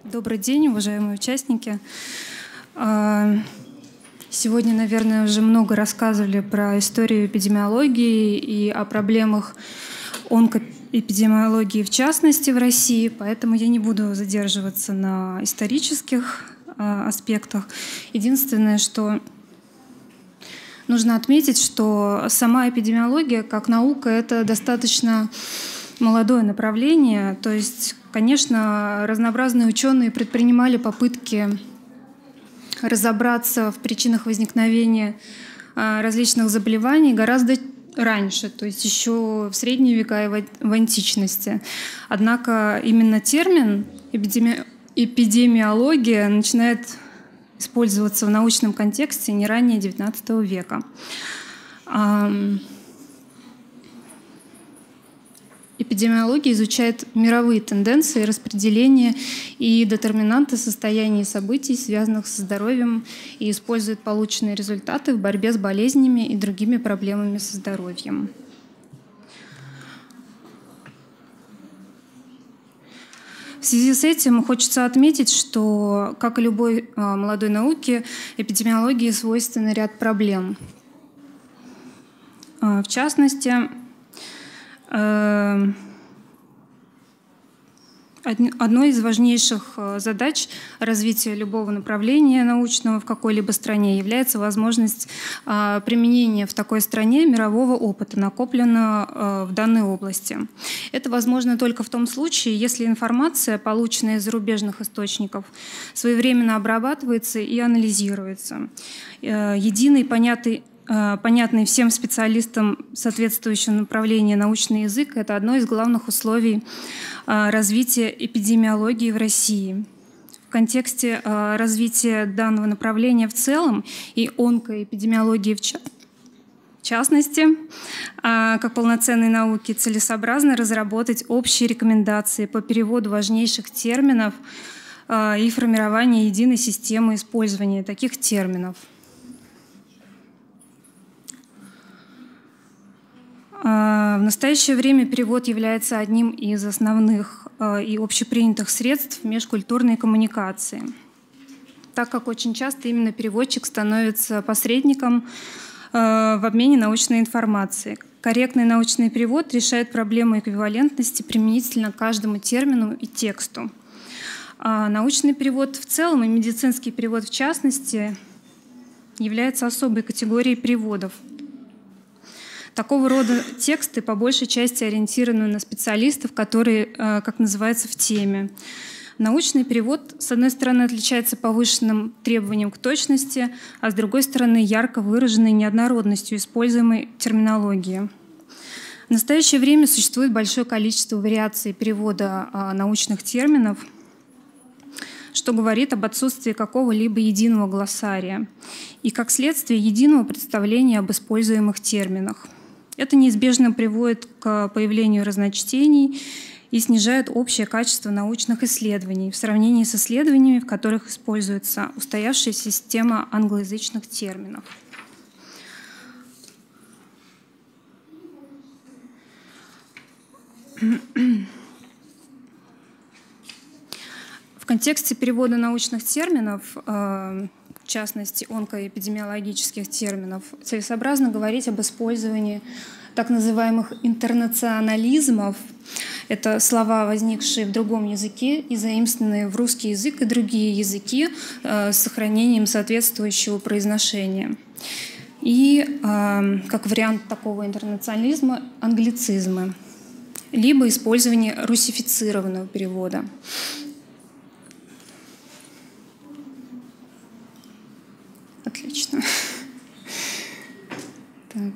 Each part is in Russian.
Добрый день, уважаемые участники. Сегодня, наверное, уже много рассказывали про историю эпидемиологии и о проблемах онкоэпидемиологии в частности в России, поэтому я не буду задерживаться на исторических аспектах. Единственное, что нужно отметить, что сама эпидемиология как наука — это достаточно молодое направление. То есть, конечно, разнообразные ученые предпринимали попытки разобраться в причинах возникновения различных заболеваний гораздо раньше, то есть еще в средние века и в античности. Однако именно термин эпидемиология начинает использоваться в научном контексте не ранее XIX века. Эпидемиология изучает мировые тенденции, распределения и детерминанты состояний и событий, связанных со здоровьем, и использует полученные результаты в борьбе с болезнями и другими проблемами со здоровьем. В связи с этим хочется отметить, что, как и любой молодой науке, эпидемиологии свойственен ряд проблем. В частности, одной из важнейших задач развития любого направления научного в какой-либо стране является возможность применения в такой стране мирового опыта, накопленного в данной области. Это возможно только в том случае, если информация, полученная из зарубежных источников, своевременно обрабатывается и анализируется. Единый, понятный всем специалистам соответствующего направления научный язык — это одно из главных условий развития эпидемиологии в России. В контексте развития данного направления в целом и онкоэпидемиологии в частности, как полноценной науки, целесообразно разработать общие рекомендации по переводу важнейших терминов и формированию единой системы использования таких терминов. В настоящее время перевод является одним из основных и общепринятых средств межкультурной коммуникации, так как очень часто именно переводчик становится посредником в обмене научной информацией. Корректный научный перевод решает проблему эквивалентности применительно к каждому термину и тексту. Научный перевод в целом и медицинский перевод в частности является особой категорией переводов. Такого рода тексты по большей части ориентированы на специалистов, которые, как называется, в теме. Научный перевод, с одной стороны, отличается повышенным требованием к точности, а с другой стороны, ярко выраженной неоднородностью используемой терминологии. В настоящее время существует большое количество вариаций перевода научных терминов, что говорит об отсутствии какого-либо единого глоссария и, как следствие, единого представления об используемых терминах. Это неизбежно приводит к появлению разночтений и снижает общее качество научных исследований в сравнении с исследованиями, в которых используется устоявшаяся система англоязычных терминов. В контексте перевода научных терминов, в частности онкоэпидемиологических терминов, целесообразно говорить об использовании так называемых интернационализмов. Это слова, возникшие в другом языке и заимствованные в русский язык и другие языки с сохранением соответствующего произношения. И как вариант такого интернационализма — англицизмы, либо использование русифицированного перевода. Отлично. Так.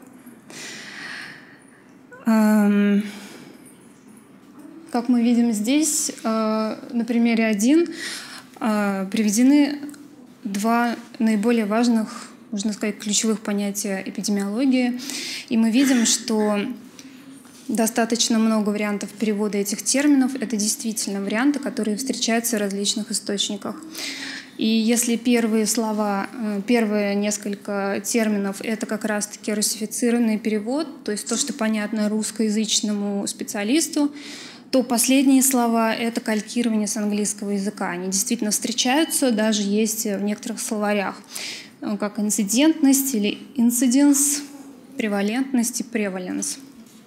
Как мы видим здесь, на примере 1 приведены два наиболее важных, можно сказать, ключевых понятия эпидемиологии. И мы видим, что достаточно много вариантов перевода этих терминов. Это действительно варианты, которые встречаются в различных источниках. И если первые слова, первые несколько терминов — это как раз-таки русифицированный перевод, то есть то, что понятно русскоязычному специалисту, то последние слова — это калькирование с английского языка. Они действительно встречаются, даже есть в некоторых словарях, как инцидентность или incidence, превалентность и prevalence.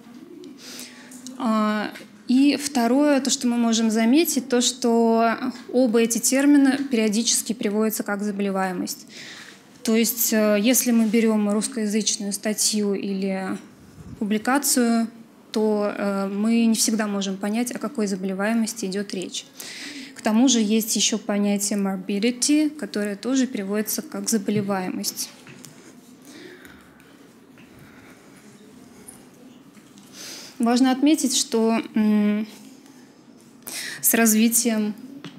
И второе, то, что мы можем заметить, то, что оба эти термина периодически приводятся как заболеваемость. То есть, если мы берем русскоязычную статью или публикацию, то мы не всегда можем понять, о какой заболеваемости идет речь. К тому же есть еще понятие morbidity, которое тоже переводится как заболеваемость. Важно отметить, что с развитием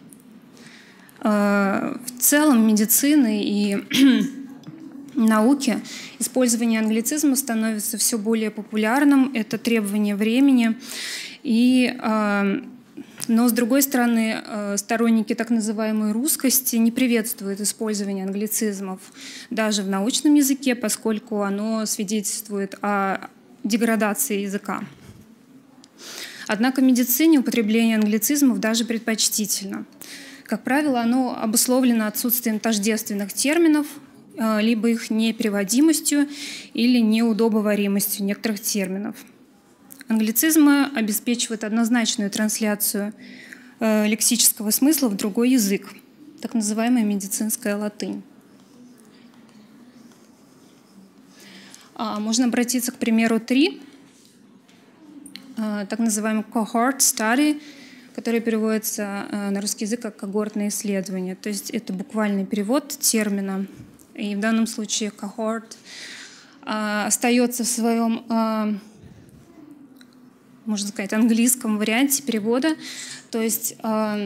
в целом медицины и науки использование англицизма становится все более популярным. Это требование времени. Но, с другой стороны, сторонники так называемой русскости не приветствуют использование англицизмов даже в научном языке, поскольку оно свидетельствует о деградации языка. Однако в медицине употребление англицизмов даже предпочтительно. Как правило, оно обусловлено отсутствием тождественных терминов, либо их непереводимостью или неудобоваримостью некоторых терминов. Англицизмы обеспечивают однозначную трансляцию лексического смысла в другой язык, так называемая медицинская латынь. Можно обратиться к примеру 3, так называемый cohort study, который переводится на русский язык как когортное исследование. То есть это буквальный перевод термина. И в данном случае cohort остается в своем, можно сказать, английском варианте перевода. То есть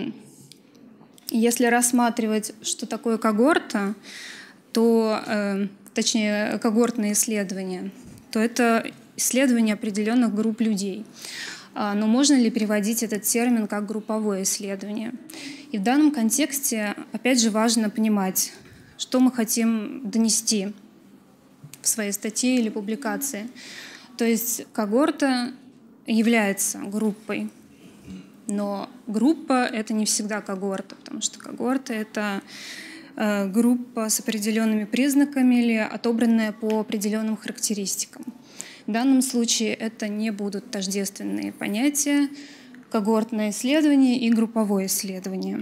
если рассматривать, что такое когорта, то, точнее, когортное исследование, то это исследование определенных групп людей. Но можно ли переводить этот термин как групповое исследование? И в данном контексте, опять же, важно понимать, что мы хотим донести в своей статье или публикации. То есть когорта является группой, но группа — это не всегда когорта, потому что когорта — это группа с определенными признаками или отобранная по определенным характеристикам. В данном случае это не будут тождественные понятия — когортное исследование и групповое исследование.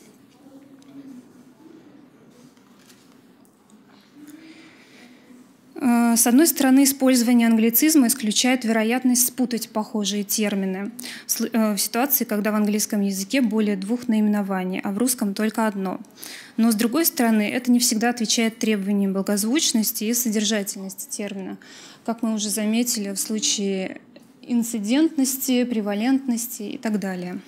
С одной стороны, использование англицизма исключает вероятность спутать похожие термины в ситуации, когда в английском языке более 2 наименований, а в русском только одно. Но с другой стороны, это не всегда отвечает требованиям благозвучности и содержательности термина, как мы уже заметили в случае инцидентности, превалентности и так далее.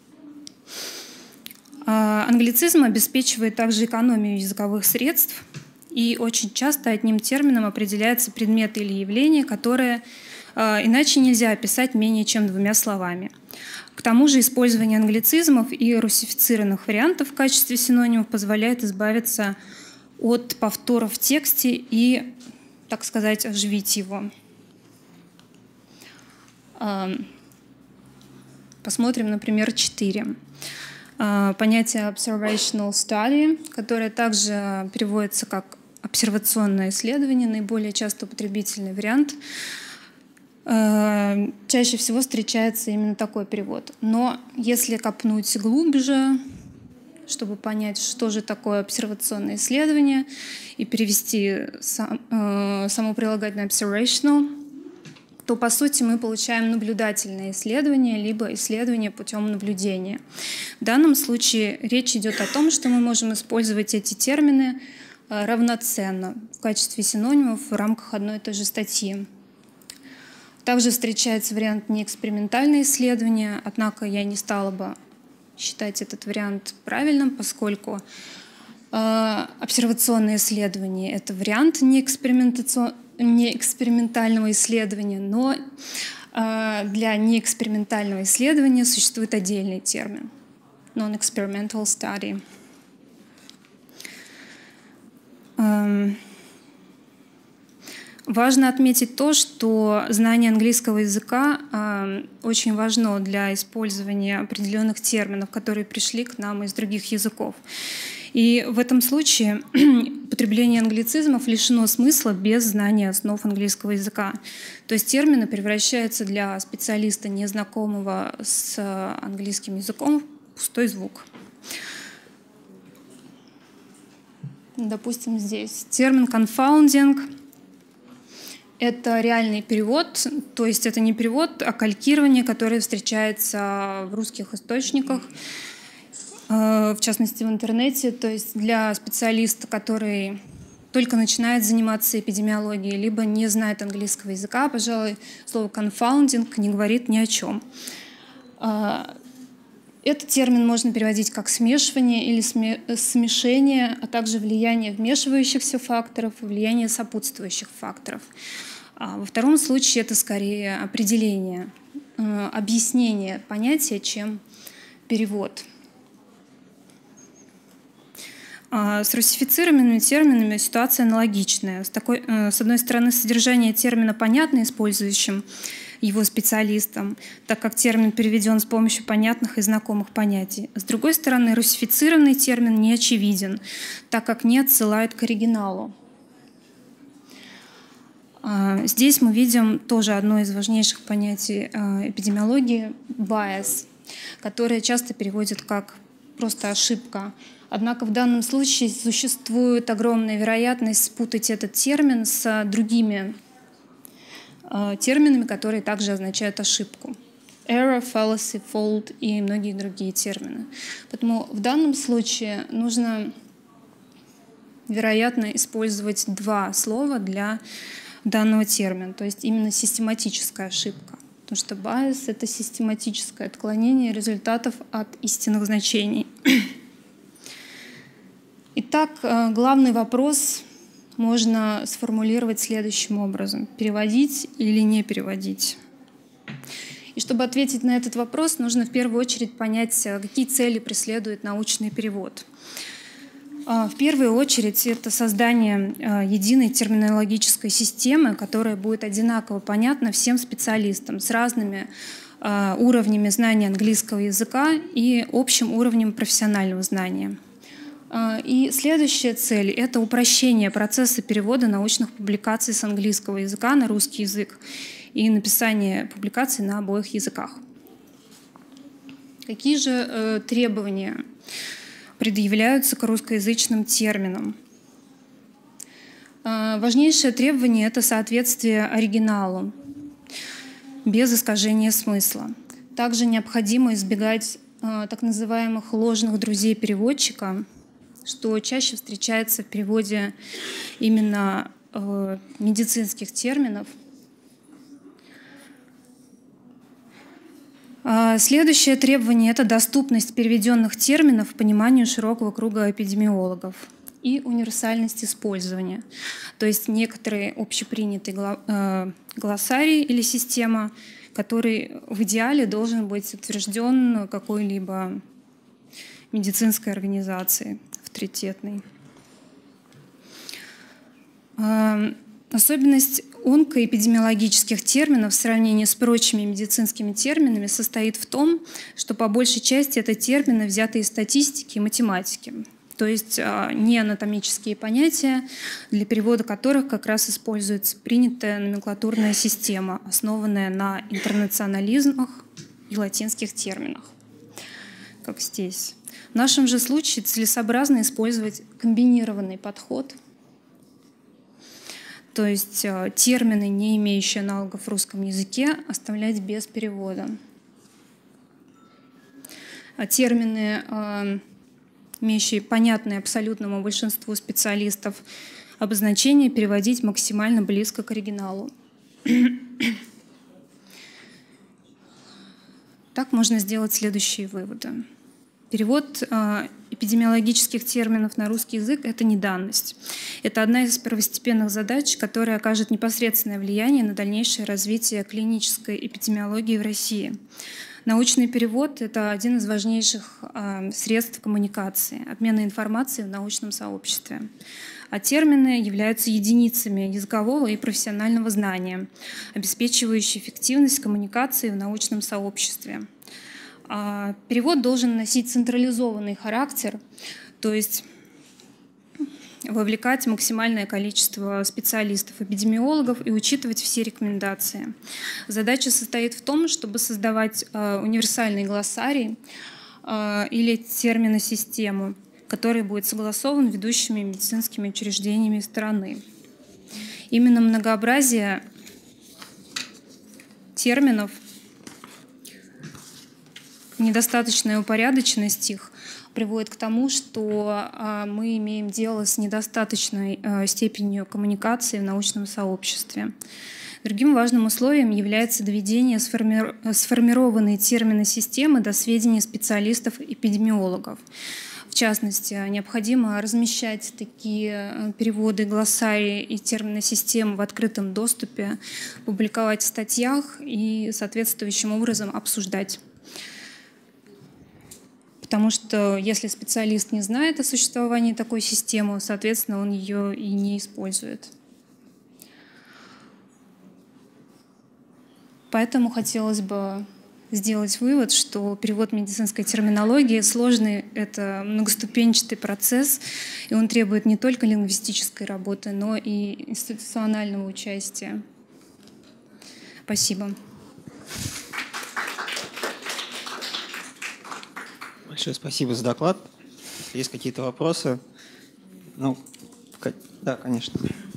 Англицизм обеспечивает также экономию языковых средств, и очень часто одним термином определяется предмет или явление, которое иначе нельзя описать менее чем 2 словами. К тому же использование англицизмов и руссифицированных вариантов в качестве синонимов позволяет избавиться от повтора в тексте и, так сказать, оживить его. Посмотрим, например, 4. Понятие observational study, которое также переводится как обсервационное исследование, наиболее часто употребительный вариант. Чаще всего встречается именно такой перевод. Но если копнуть глубже, чтобы понять, что же такое обсервационное исследование, и перевести само прилагательное observational, то, по сути, мы получаем наблюдательное исследование, либо исследование путем наблюдения. В данном случае речь идет о том, что мы можем использовать эти термины равноценно в качестве синонимов в рамках одной и той же статьи. Также встречается вариант неэкспериментальное исследование, однако я не стала бы считать этот вариант правильным, поскольку обсервационное исследование — это вариант неэкспериментального исследования, но для неэкспериментального исследования существует отдельный термин — non-experimental study. Важно отметить то, что знание английского языка очень важно для использования определенных терминов, которые пришли к нам из других языков. И в этом случае употребление англицизмов лишено смысла без знания основ английского языка. То есть термины превращаются для специалиста, незнакомого с английским языком, в пустой звук. Допустим, здесь термин «confounding». Это реальный перевод, то есть это не перевод, а калькирование, которое встречается в русских источниках, в частности в интернете. То есть для специалиста, который только начинает заниматься эпидемиологией, либо не знает английского языка, пожалуй, слово «confounding» не говорит ни о чем. Этот термин можно переводить как смешивание или смешение, а также влияние вмешивающихся факторов и влияние сопутствующих факторов. Во втором случае это скорее определение, объяснение понятия, чем перевод. С русифицированными терминами ситуация аналогичная. С одной стороны, содержание термина понятно использующим его специалистам, так как термин переведен с помощью понятных и знакомых понятий. С другой стороны, русифицированный термин не очевиден, так как не отсылает к оригиналу. Здесь мы видим тоже одно из важнейших понятий эпидемиологии – bias, которое часто переводят как просто ошибка. Однако в данном случае существует огромная вероятность спутать этот термин с другими терминами, которые также означают ошибку. Error, fallacy, fault и многие другие термины. Поэтому в данном случае нужно, вероятно, использовать два слова для данного термина, то есть именно систематическая ошибка. Потому что bias — это систематическое отклонение результатов от истинных значений. Итак, главный вопрос можно сформулировать следующим образом: переводить или не переводить. И чтобы ответить на этот вопрос, нужно в первую очередь понять, какие цели преследует научный перевод. В первую очередь это создание единой терминологической системы, которая будет одинаково понятна всем специалистам с разными уровнями знания английского языка и общим уровнем профессионального знания. И следующая цель — это упрощение процесса перевода научных публикаций с английского языка на русский язык и написание публикаций на обоих языках. Какие же требования предъявляются к русскоязычным терминам? Важнейшее требование — это соответствие оригиналу, без искажения смысла. Также необходимо избегать так называемых ложных друзей переводчика, что чаще встречается в переводе именно медицинских терминов. Следующее требование — это доступность переведенных терминов пониманию широкого круга эпидемиологов и универсальность использования. То есть некоторый общепринятый глоссарий или система, который в идеале должен быть утвержден какой-либо медицинской организацией авторитетной. Особенность онкоэпидемиологических терминов в сравнении с прочими медицинскими терминами состоит в том, что по большей части это термины, взятые из статистики и математики, то есть не анатомические понятия, для перевода которых как раз используется принятая номенклатурная система, основанная на интернационализмах и латинских терминах, как здесь. В нашем же случае целесообразно использовать комбинированный подход, то есть термины, не имеющие аналогов в русском языке, оставлять без перевода. А термины, имеющие понятные абсолютному большинству специалистов обозначения, переводить максимально близко к оригиналу. Так можно сделать следующие выводы. Перевод эпидемиологических терминов на русский язык – это не данность. Это одна из первостепенных задач, которая окажет непосредственное влияние на дальнейшее развитие клинической эпидемиологии в России. Научный перевод – это один из важнейших средств коммуникации, обмена информацией в научном сообществе. А термины являются единицами языкового и профессионального знания, обеспечивающие эффективность коммуникации в научном сообществе. Перевод должен носить централизованный характер, то есть вовлекать максимальное количество специалистов-эпидемиологов и учитывать все рекомендации. Задача состоит в том, чтобы создавать универсальный глоссарий или терминосистему, который будет согласован ведущими медицинскими учреждениями страны. Именно многообразие терминов, недостаточная упорядоченность их приводит к тому, что мы имеем дело с недостаточной степенью коммуникации в научном сообществе. Другим важным условием является доведение сформированной терминосистемы до сведения специалистов-эпидемиологов. В частности, необходимо размещать такие переводы, глоссарии и терминосистемы в открытом доступе, публиковать в статьях и соответствующим образом обсуждать. Потому что если специалист не знает о существовании такой системы, соответственно, он ее и не использует. Поэтому хотелось бы сделать вывод, что перевод медицинской терминологии сложный, это многоступенчатый процесс, и он требует не только лингвистической работы, но и институционального участия. Спасибо. Большое спасибо за доклад. Есть какие-то вопросы? Ну, да, конечно.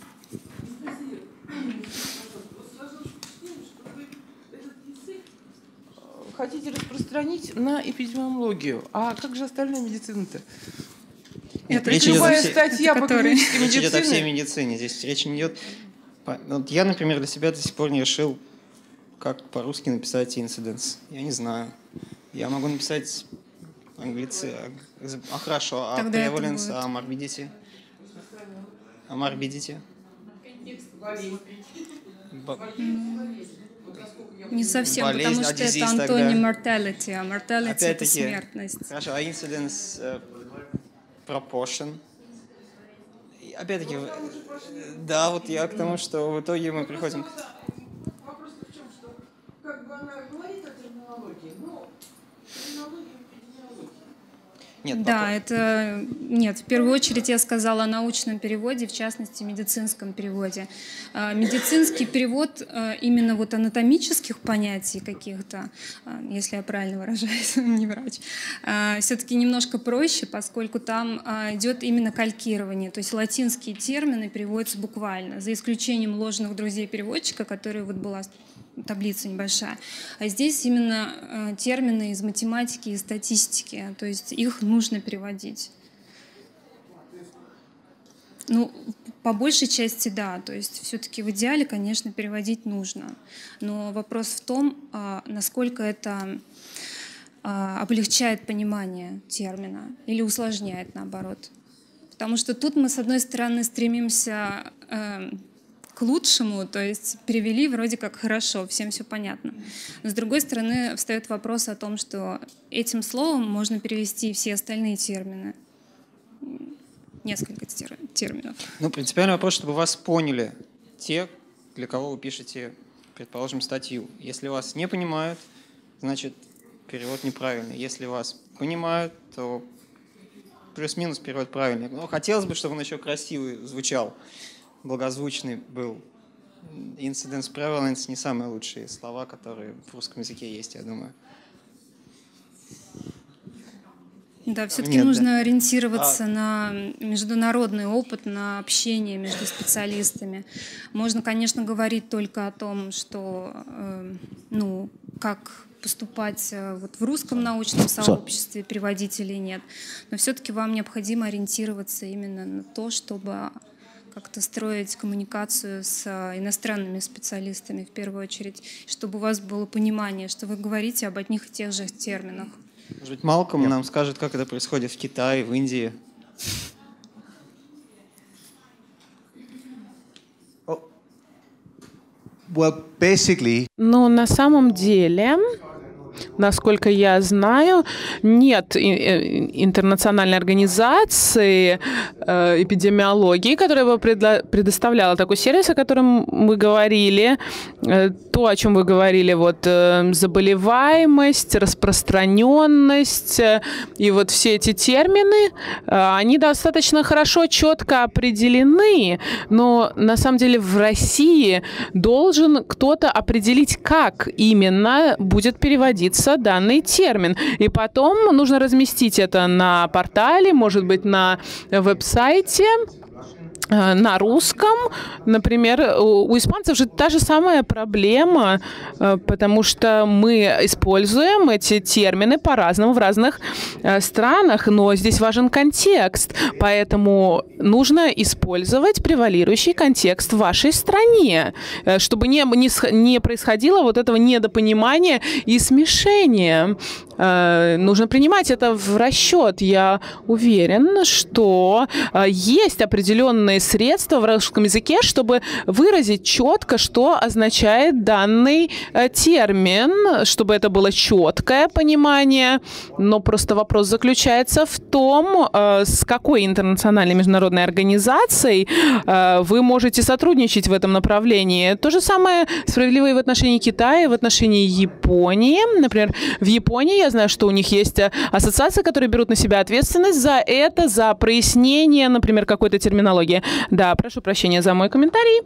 Хотите распространить на эпидемиологию, а как же остальная медицина-то? Нет, любая статья по клинической медицине. Речь идет о всей медицине. медицине. Здесь речь не идет... Вот я, например, для себя до сих пор не решил, как по-русски написать incidence. Я не знаю. Я могу написать хорошо. А Тогда prevalence, а morbidity? А morbidity? Не совсем, Болезнь, потому что disease это антоним mortality, а mortality — это смертность. Хорошо, а incidence proportion? И опять-таки, да, вот я к тому, что в итоге мы приходим к... Вопрос в чем, что как бы она говорит о терминологии, но терминология эпидемиологии. Нет, Да, нет, в первую очередь я сказала о научном переводе, в частности, медицинском переводе. Медицинский перевод именно вот анатомических понятий каких-то, если я правильно выражаюсь, не врач, все-таки немножко проще, поскольку там идет именно калькирование, то есть латинские термины переводятся буквально, за исключением ложных друзей переводчика, которые вот была таблица небольшая. А здесь именно термины из математики и статистики, то есть их нужно переводить. Ну, по большей части да, то есть все-таки в идеале, конечно, переводить нужно. Но вопрос в том, насколько это облегчает понимание термина или усложняет, наоборот. Потому что тут мы, с одной стороны, стремимся к лучшему, то есть перевели вроде как хорошо, всем все понятно. Но с другой стороны встает вопрос о том, что этим словом можно перевести все остальные термины. Несколько терминов. Ну, принципиальный вопрос, чтобы вас поняли те, для кого вы пишете, предположим, статью. Если вас не понимают, значит, перевод неправильный. Если вас понимают, то плюс-минус перевод правильный. Но хотелось бы, чтобы он еще красивый звучал, благозвучный был. Incidence, prevalence — не самые лучшие слова, которые в русском языке есть, я думаю. Да, все-таки нужно ориентироваться на международный опыт, на общение между специалистами. Можно, конечно, говорить только о том, что, как поступать вот в русском научном сообществе, переводить или нет. Но все-таки вам необходимо ориентироваться именно на то, чтобы как-то строить коммуникацию с иностранными специалистами в первую очередь, чтобы у вас было понимание, что вы говорите об одних и тех же терминах. Может быть, Малком нам скажет, как это происходит в Китае, в Индии. Well, basically, Ну, на самом деле, насколько я знаю, нет интернациональной организации эпидемиологии, которая бы предоставляла такой сервис, о котором мы говорили. То, о чем вы говорили, вот заболеваемость, распространенность и вот все эти термины, они достаточно хорошо, четко определены, но на самом деле в России должен кто-то определить, как именно будет переводиться данный термин. И потом нужно разместить это на портале, может быть, на веб-сайте, на русском. Например, у испанцев же та же самая проблема, потому что мы используем эти термины по-разному в разных странах, но здесь важен контекст, поэтому нужно использовать превалирующий контекст в вашей стране, чтобы не происходило вот этого недопонимания и смешения. Нужно принимать это в расчет. Я уверен, что есть определенные средства в русском языке, чтобы выразить четко, что означает данный термин, чтобы это было четкое понимание. Но просто вопрос заключается в том, с какой интернациональной международной организацией вы можете сотрудничать в этом направлении. То же самое справедливо и в отношении Китая, и в отношении Японии. Например, в Японии я знаю, что у них есть ассоциации, которые берут на себя ответственность за это, за прояснение, например, какой-то терминологии. Да, прошу прощения за мой комментарий.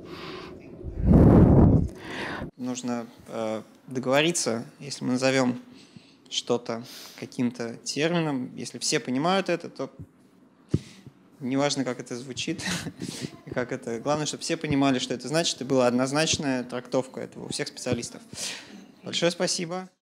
Нужно договориться, если мы назовем что-то каким-то термином. Если все понимают это, то неважно, как это звучит, как это. Главное, чтобы все понимали, что это значит, и была однозначная трактовка этого у всех специалистов. Большое спасибо.